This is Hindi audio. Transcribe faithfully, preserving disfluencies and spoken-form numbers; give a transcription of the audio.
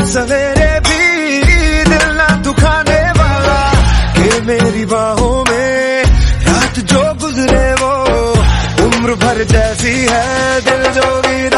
सवेरे भी दिल ना दुखाने वाला, कि मेरी बाहों में रात जो गुजरे वो उम्र भर जैसी है, दिल जोगी